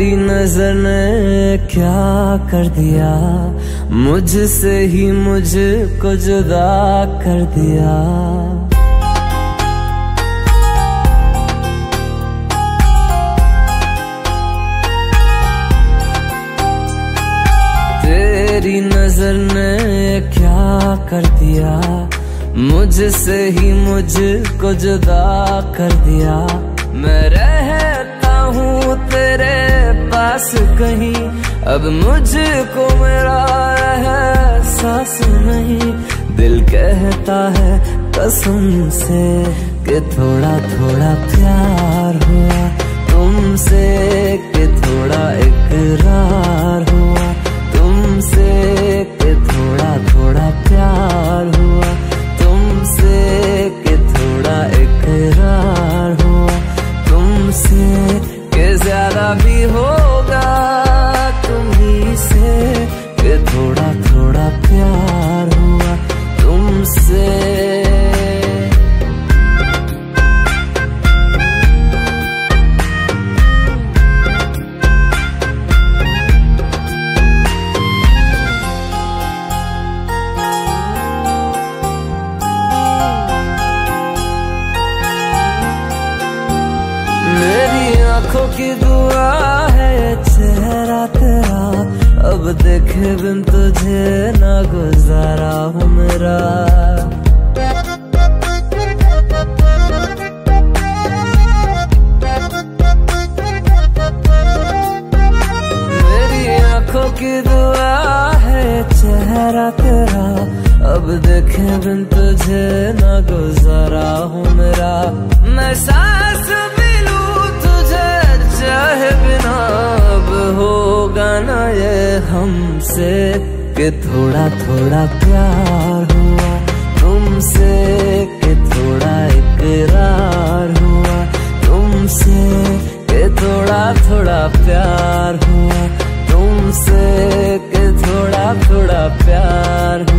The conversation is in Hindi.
तेरी नजर ने क्या कर दिया, मुझसे ही मुझको जुदा कर दिया। तेरी नजर ने क्या कर दिया, मुझसे ही मुझको जुदा कर दिया। मैं रहता हूँ तेरे पास कहीं, अब मुझको मेरा एहसास नहीं। दिल कहता है कसम से कि थोड़ा थोड़ा प्यार हुआ तुमसे, कि थोड़ा इकरार हुआ तुमसे, कि थोड़ा थोड़ा प्यार हुआ तुमसे, कि थोड़ा इकरार हुआ तुमसे, कि ज्यादा भी होगा तुम्ही से, कि थोड़ा थोड़ा प्यार हुआ तुमसे। आँखों की दुआ है चेहरा तेरा, अब देखे बिन तुझे ना गुजारा हूँ मेरा। मेरी आँखों की दुआ है चेहरा तेरा, अब देखे बिन तुझे ना गुजारा हूँ मेरा। मैं सांस चाहे बिना अब होगा ना ये हमसे, कि थोड़ा थोड़ा प्यार हुआ तुमसे, कि थोड़ा इकरार हुआ तुमसे, कि थोड़ा थोड़ा प्यार हुआ तुमसे, कि थोड़ा थोड़ा प्यार